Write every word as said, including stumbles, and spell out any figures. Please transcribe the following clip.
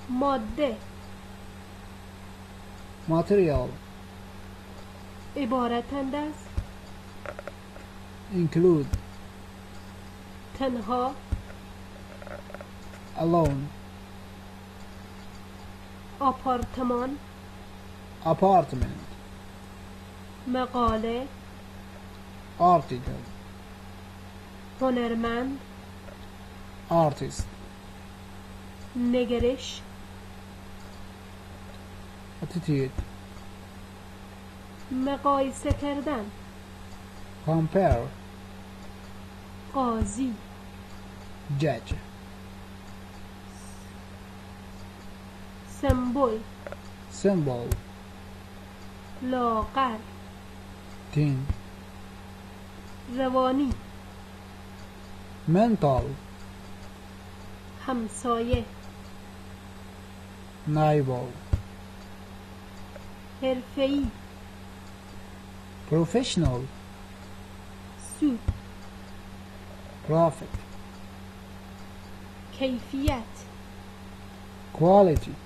ماده material عبارتند از include تنها alone آپارتمان apartment مقاله article هنرمند artist نگرش attitude مقایسه کردن compare قاضی judge سمبل symbol لاغر thin روانی mental همسایه neighbor حرفه‌ای professional سود profit کیفیت quality